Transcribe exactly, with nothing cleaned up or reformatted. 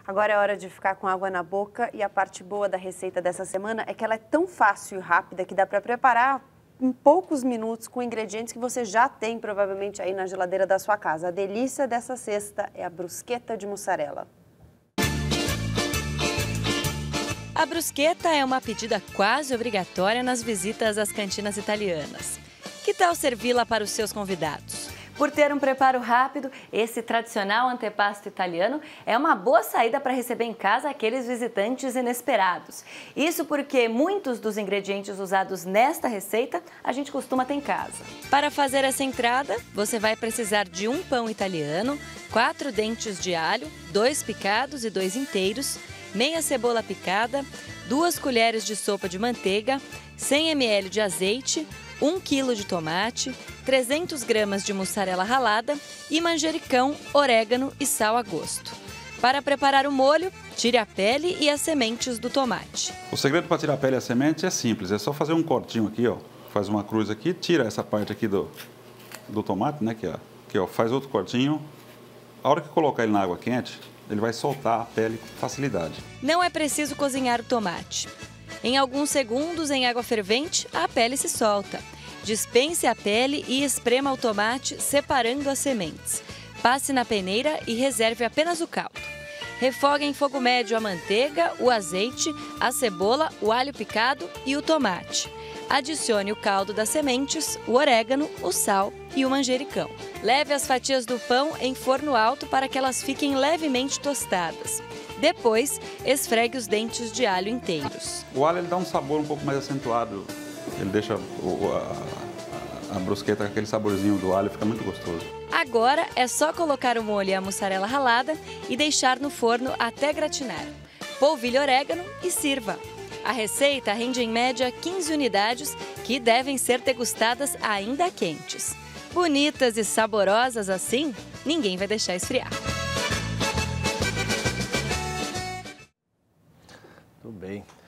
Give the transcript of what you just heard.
Agora é hora de ficar com água na boca e a parte boa da receita dessa semana é que ela é tão fácil e rápida que dá para preparar em poucos minutos com ingredientes que você já tem provavelmente aí na geladeira da sua casa. A delícia dessa cesta é a brusqueta de mussarela. A brusqueta é uma pedida quase obrigatória nas visitas às cantinas italianas. Que tal servi-la para os seus convidados? Por ter um preparo rápido, esse tradicional antepasto italiano é uma boa saída para receber em casa aqueles visitantes inesperados. Isso porque muitos dos ingredientes usados nesta receita a gente costuma ter em casa. Para fazer essa entrada, você vai precisar de um pão italiano, quatro dentes de alho, dois picados e dois inteiros, meia cebola picada, duas colheres de sopa de manteiga, cem mililitros de azeite, um quilo de tomate, trezentas gramas de mussarela ralada e manjericão, orégano e sal a gosto. Para preparar o molho, tire a pele e as sementes do tomate. O segredo para tirar a pele e a semente é simples, é só fazer um cortinho aqui, ó. Faz uma cruz aqui, tira essa parte aqui do, do tomate, né, que é, aqui, ó, faz outro cortinho. A hora que colocar ele na água quente, ele vai soltar a pele com facilidade. Não é preciso cozinhar o tomate. Em alguns segundos, em água fervente, a pele se solta. Dispense a pele e esprema o tomate separando as sementes. Passe na peneira e reserve apenas o caldo. Refogue em fogo médio a manteiga, o azeite, a cebola, o alho picado e o tomate. Adicione o caldo das sementes, o orégano, o sal e o manjericão. Leve as fatias do pão em forno alto para que elas fiquem levemente tostadas. Depois, esfregue os dentes de alho inteiros. O alho ele dá um sabor um pouco mais acentuado. Ele deixa o, a, a, a brusqueta com aquele saborzinho do alho, fica muito gostoso. Agora é só colocar o molho e a mussarela ralada e deixar no forno até gratinar. Polvilhe orégano e sirva. A receita rende em média quinze unidades que devem ser degustadas ainda quentes. Bonitas e saborosas assim, ninguém vai deixar esfriar. Tudo bem.